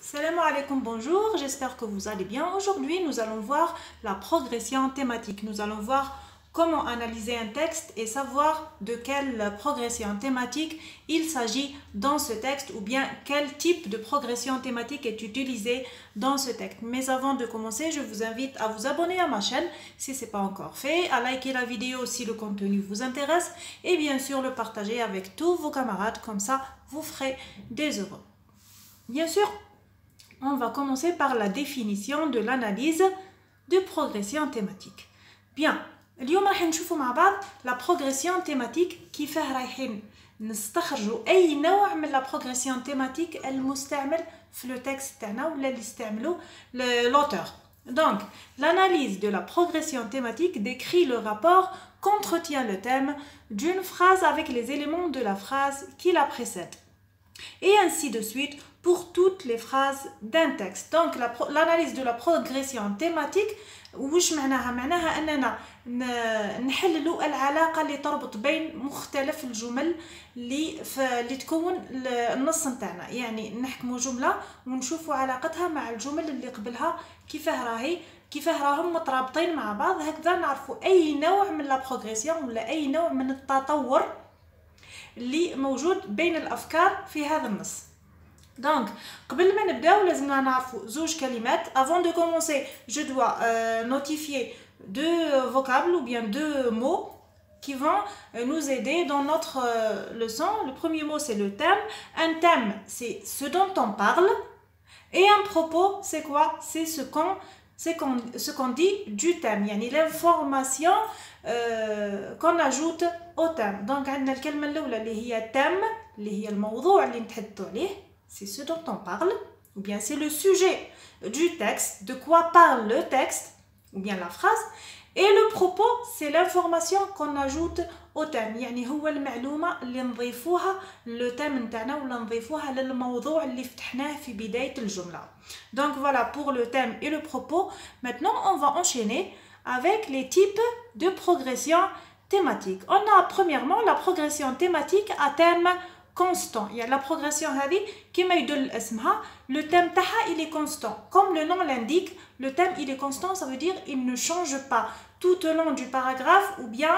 Salam alaikum, bonjour, j'espère que vous allez bien. Aujourd'hui, nous allons voir la progression thématique. Nous allons voir comment analyser un texte et savoir de quelle progression thématique il s'agit dans ce texte ou bien quel type de progression thématique est utilisé dans ce texte. Mais avant de commencer, je vous invite à vous abonner à ma chaîne si ce n'est pas encore fait, à liker la vidéo si le contenu vous intéresse et bien sûr le partager avec tous vos camarades, comme ça vous ferez des heureux. Bien sûr, on va commencer par la définition de l'analyse de progression thématique. Bien, اليوم راح نشوفوا مع بعض la progression thématique كيفاه رايحين نستخرجوا أي نوع من la progression thématique المستعمل في le texte تاعنا ولا اللي استعملوا l'auteur. Donc, l'analyse de la progression thématique décrit le rapport qu'entretient le thème d'une phrase avec les éléments de la phrase qui la précède. Et ainsi de suite pour toutes les phrases d'un texte. Donc l'analyse de la progression thématique وش معناها أننا نحللوا العلاقة اللي تربط بين مختلف الجمل اللي تكون النص نتاعنا، يعني نحكموا جملة ونشوفوا علاقتها مع الجمل اللي قبلها كيفاه راهم مترابطين مع بعض، هكذا نعرفوا أي نوع من لا بروغريسيون ولا أي نوع من التطور اللي موجود بين الأفكار في هذا النص. Donc, قبل ما نبداو لازمنا نعرفوا زوج كلمات. Avant de commencer, je dois notifier deux vocables ou bien deux mots qui vont nous aider dans notre leçon. Le premier mot, c'est le thème. Un thème, c'est ce dont on parle. Et un propos, c'est quoi? C'est ce qu'on dit du thème, يعني l'information qu'on ajoute au thème. Donc, عندنا الكلمة الأولى اللي هي thème اللي هي الموضوع اللي نتحدثوا عليه. C'est ce dont on parle, ou bien c'est le sujet du texte, de quoi parle le texte, ou bien la phrase. Et le propos, c'est l'information qu'on ajoute au thème. يعني هو المعلومة اللي نضيفوها للثème نتاعنا ولا نضيفوها للموضوع اللي فتحناه في بداية الجملة. Donc voilà pour le thème et le propos. Maintenant, on va enchaîner avec les types de progression thématique. On a premièrement la progression thématique à thème constant. Il y a la progression هذه كما يدل اسمها. Le thème تاعها il est constant. Comme le nom l'indique, le thème il est constant, ça veut dire il ne change pas tout au long du paragraphe ou bien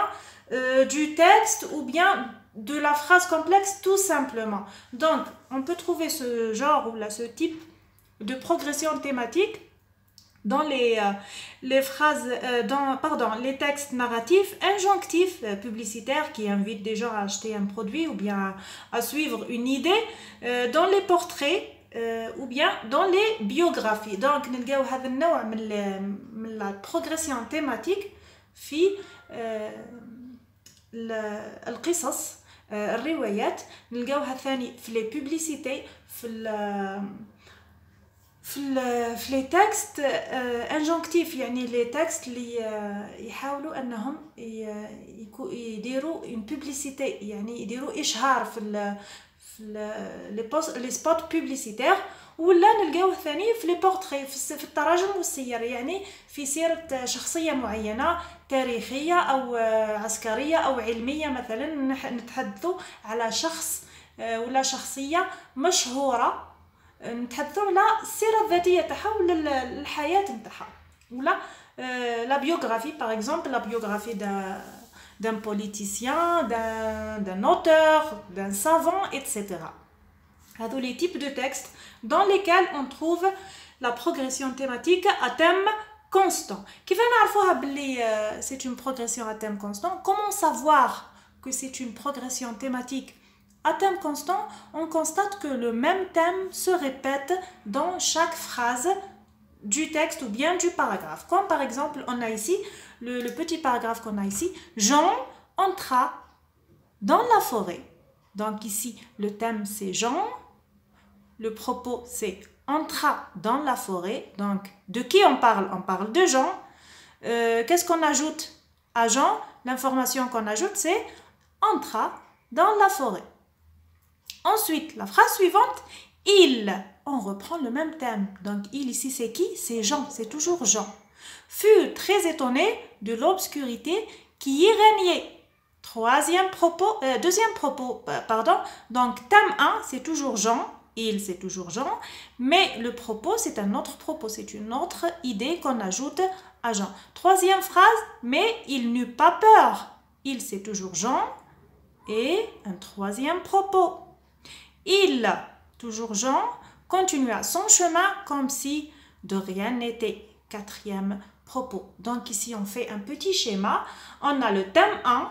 du texte ou bien de la phrase complexe tout simplement. Donc, on peut trouver ce genre ou là ce type de progression thématique dans les phrases, les textes narratifs, injonctifs, publicitaires qui invitent des gens à acheter un produit ou bien à suivre une idée, dans les portraits ou bien dans les biographies. Donc, نلقاو هذا النوع من la progression thématique في القصص الروايات، نلقاوها ثاني في les publicités في les textes injonctifs، يعني les textes اللي يحاولوا انهم يديروا une publicité، يعني يديروا اشهار في les spots publicitaires. ولا نلقاوه ثاني في les portraits في التراجم والسير، يعني في سيرة شخصية معينة تاريخية أو عسكرية أو علمية مثلا، نتحدثوا على شخص ولا شخصية مشهورة، نتحدثوا على السيرة الذاتية تاعها ولا الحياة نتاعها، ولا la biographie par exemple, la biographie d'un politicien, d'un auteur, d'un savant, etc. هذو les types de textes dans lesquels on trouve la progression thématique à thème constant. كيف نعرفوها باللي c'est une progression à thème constant? Comment savoir que c'est une progression thématique à thème constant? On constate que le même thème se répète dans chaque phrase du texte ou bien du paragraphe. Comme par exemple, on a ici le petit paragraphe qu'on a ici. Jean entra dans la forêt. Donc ici, le thème c'est Jean. Le propos c'est entra dans la forêt. Donc de qui on parle? On parle de Jean. Qu'est-ce qu'on ajoute à Jean? L'information qu'on ajoute c'est entra dans la forêt. Ensuite, la phrase suivante, il. On reprend le même thème. Donc, il ici, c'est qui? C'est Jean, c'est toujours Jean. Fut très étonné de l'obscurité qui y régnait. Deuxième propos, pardon. Donc, thème 1, c'est toujours Jean. Il, c'est toujours Jean. Mais le propos, c'est un autre propos. C'est une autre idée qu'on ajoute à Jean. Troisième phrase, mais il n'eut pas peur. Il, c'est toujours Jean. Et un troisième propos. Il, toujours Jean, continua son chemin comme si de rien n'était. Quatrième propos. Donc ici, on fait un petit schéma. On a le thème 1,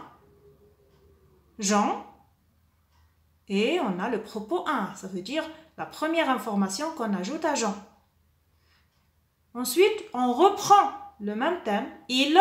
Jean, et on a le propos 1. Ça veut dire la première information qu'on ajoute à Jean. Ensuite, on reprend le même thème, il,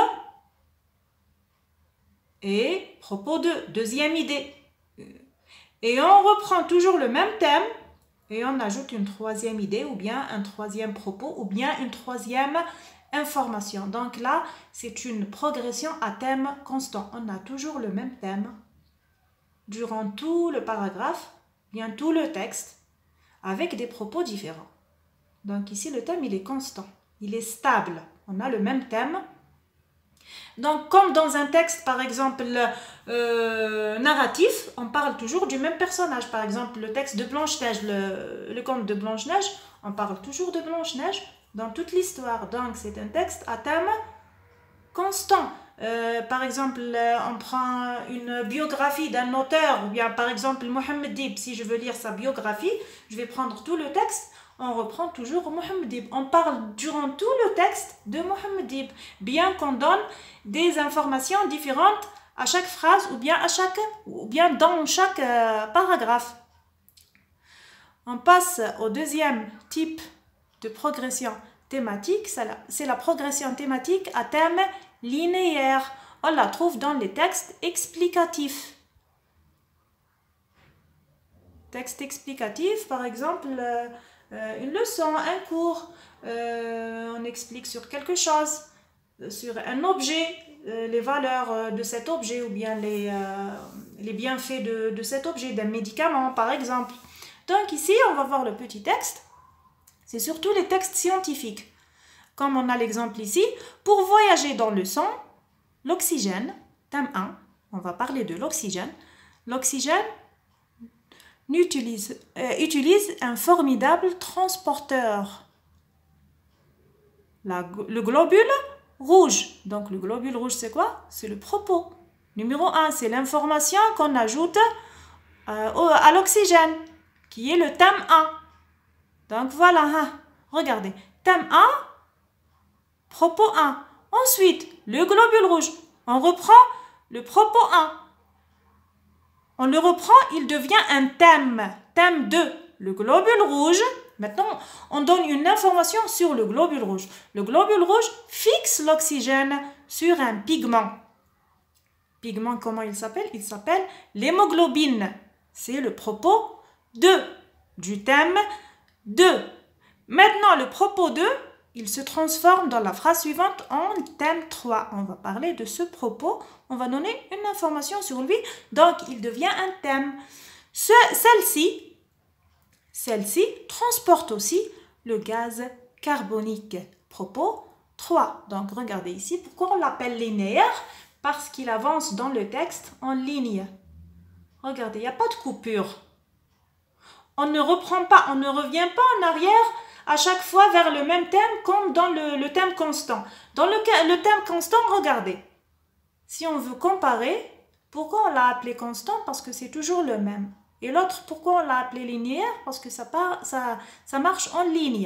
et propos 2, deuxième idée. Et on reprend toujours le même thème, et on ajoute une troisième idée, ou bien un troisième propos, ou bien une troisième information. Donc là, c'est une progression à thème constant. On a toujours le même thème durant tout le paragraphe, bien tout le texte, avec des propos différents. Donc ici, le thème, il est constant, il est stable. On a le même thème. Donc, comme dans un texte, par exemple, narratif, on parle toujours du même personnage. Par exemple, le texte de Blanche-Neige, le conte de Blanche-Neige, on parle toujours de Blanche-Neige dans toute l'histoire. Donc, c'est un texte à thème constant. Par exemple, on prend une biographie d'un auteur, ou bien par exemple Mohammed Dib, si je veux lire sa biographie, je vais prendre tout le texte, on reprend toujours Mohammed Dib. On parle durant tout le texte de Mohammed Dib, bien qu'on donne des informations différentes à chaque phrase ou bien dans chaque paragraphe. On passe au deuxième type de progression thématique, c'est la progression thématique à thème linéaire. On la trouve dans les textes explicatifs. Texte explicatif, par exemple, une leçon, un cours, on explique sur quelque chose, sur un objet, les valeurs de cet objet ou bien les bienfaits de cet objet, d'un médicament, par exemple. Donc ici, on va voir le petit texte. C'est surtout les textes scientifiques. Comme on a l'exemple ici, pour voyager dans le sang, l'oxygène, thème 1, on va parler de l'oxygène. L'oxygène utilise un formidable transporteur. Le globule rouge. Donc le globule rouge, c'est quoi? C'est le propos. Numéro 1, c'est l'information qu'on ajoute à l'oxygène, qui est le thème 1. Donc voilà, hein. Regardez, thème 1, propos 1. Ensuite, le globule rouge. On reprend le propos 1. On le reprend, il devient un thème. Thème 2, le globule rouge. Maintenant, on donne une information sur le globule rouge. Le globule rouge fixe l'oxygène sur un pigment. Pigment, comment il s'appelle? Il s'appelle l'hémoglobine. C'est le propos 2 du thème 2. Maintenant, le propos 2, il se transforme dans la phrase suivante en thème 3. On va parler de ce propos. On va donner une information sur lui. Donc, il devient un thème. Celle-ci transporte aussi le gaz carbonique. Propos 3. Donc, regardez ici. Pourquoi on l'appelle linéaire? Parce qu'il avance dans le texte en ligne. Regardez, il n'y a pas de coupure. On ne reprend pas, on ne revient pas en arrière à chaque fois vers le même thème comme dans le thème constant. Dans le thème constant, regardez. Si on veut comparer, pourquoi on l'a appelé constant? Parce que c'est toujours le même. Et l'autre, pourquoi on l'a appelé linéaire? Parce que ça marche en ligne.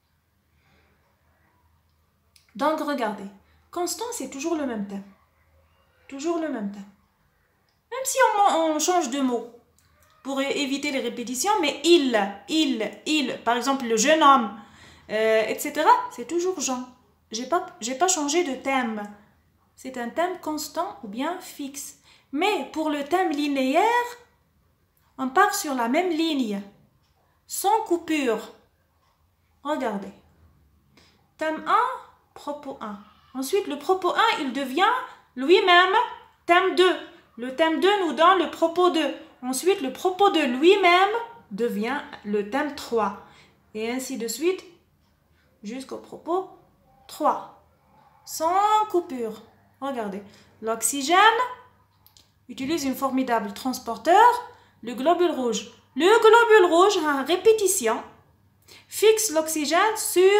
Donc, regardez. Constant, c'est toujours le même thème. Toujours le même thème. Même si on change de mot pour éviter les répétitions, mais il, par exemple, le jeune homme, etc., c'est toujours Jean. J'ai pas changé de thème. C'est un thème constant ou bien fixe. Mais pour le thème linéaire, on part sur la même ligne, sans coupure. Regardez. Thème 1, propos 1. Ensuite, le propos 1, il devient lui-même thème 2. Le thème 2 nous donne le propos 2. Ensuite, le propos de lui-même devient le thème 3. Et ainsi de suite, jusqu'au propos 3. Sans coupure. Regardez. L'oxygène utilise un formidable transporteur, le globule rouge. Le globule rouge, en répétition, fixe l'oxygène sur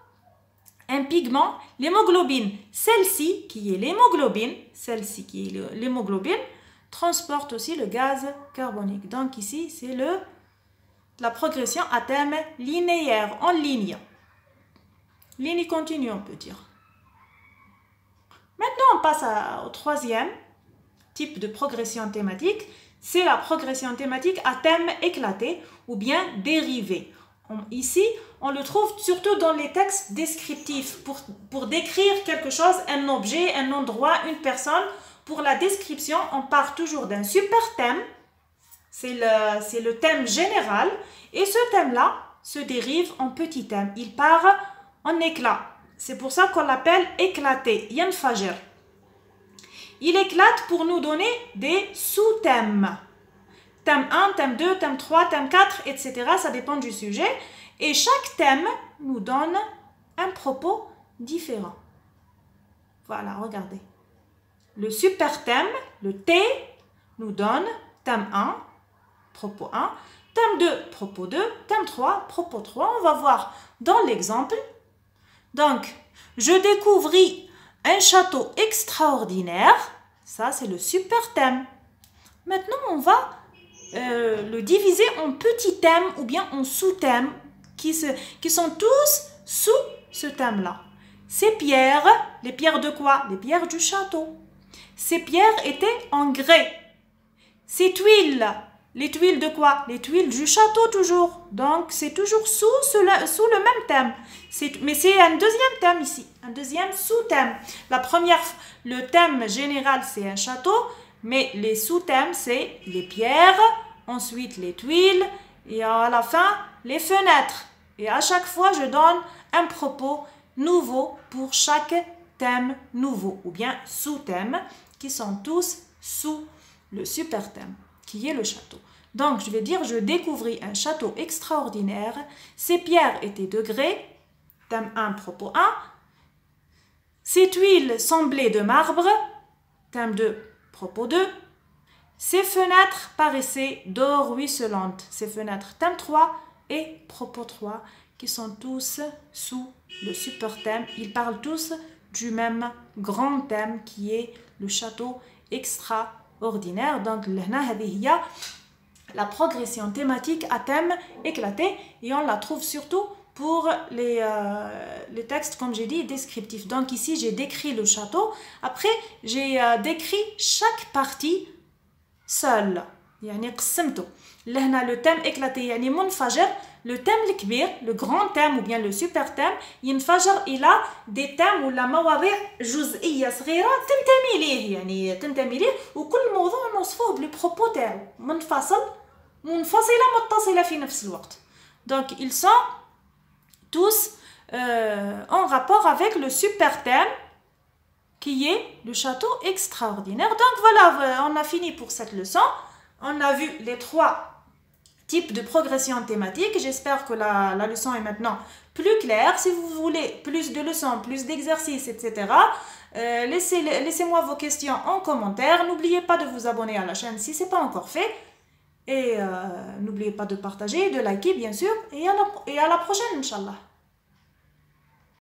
un pigment, l'hémoglobine. Celle-ci, qui est l'hémoglobine, transporte aussi le gaz carbonique. Donc ici, c'est la progression à thème linéaire, en ligne. Ligne continue, on peut dire. Maintenant, on passe au troisième type de progression thématique. C'est la progression thématique à thème éclaté ou bien dérivé. Ici, on le trouve surtout dans les textes descriptifs pour décrire quelque chose, un objet, un endroit, une personne. Pour la description, on part toujours d'un super thème. C'est le thème général. Et ce thème-là se dérive en petit thème. Il part en éclat. C'est pour ça qu'on l'appelle éclaté. Yanfajir. Il éclate pour nous donner des sous-thèmes. Thème 1, thème 2, thème 3, thème 4, etc. Ça dépend du sujet. Et chaque thème nous donne un propos différent. Voilà, regardez. Le super thème, le T, nous donne thème 1, propos 1, thème 2, propos 2, thème 3, propos 3. On va voir dans l'exemple. Donc, je découvris un château extraordinaire. Ça, c'est le super thème. Maintenant, on va le diviser en petits thèmes ou bien en sous-thèmes qui sont tous sous ce thème-là. Ces pierres, les pierres de quoi? Les pierres du château. Ces pierres étaient en grès. Ces tuiles, les tuiles de quoi? Les tuiles du château toujours. Donc, c'est toujours sous le même thème. Mais c'est un deuxième thème ici, un deuxième sous-thème. Le thème général, c'est un château, mais les sous-thèmes, c'est les pierres, ensuite les tuiles, et à la fin, les fenêtres. Et à chaque fois, je donne un propos nouveau pour chaque thème nouveau, ou bien sous-thème, qui sont tous sous le super thème, qui est le château. Donc, je vais dire, je découvris un château extraordinaire. Ces pierres étaient de grès. Thème 1, propos 1. Ces tuiles semblaient de marbre. Thème 2, propos 2. Ces fenêtres paraissaient d'eau ruisselante. Ces fenêtres, thème 3 et propos 3, qui sont tous sous le super thème. Ils parlent tous du même grand thème qui est le château extraordinaire. Donc, la progression thématique à thème éclaté, et on la trouve surtout pour les textes, comme j'ai dit, descriptifs. Donc ici, j'ai décrit le château. Après, j'ai décrit chaque partie seule. يعني قسمته. لهنا le thème éclaté يعني منفجر. Le thème الكبير, le grand thème ou bien le super thème, ينفجر إلى des thèmes ولا مواضيع جزئية صغيرة تنتمي ليه تنتمي ليه وكل موضوع نوصفوه بالبروبو تاعو منفصلة متصلة في نفس الوقت. Donc ils sont tous en rapport avec le super thème qui est le château extraordinaire. Donc voilà, on a fini pour cette leçon. On a vu les 3 types de progression thématique. J'espère que la leçon est maintenant plus claire. Si vous voulez plus de leçons, plus d'exercices, etc., laissez-moi vos questions en commentaire. N'oubliez pas de vous abonner à la chaîne si ce n'est pas encore fait. Et n'oubliez pas de partager, de liker bien sûr. Et à la prochaine, Inch'Allah.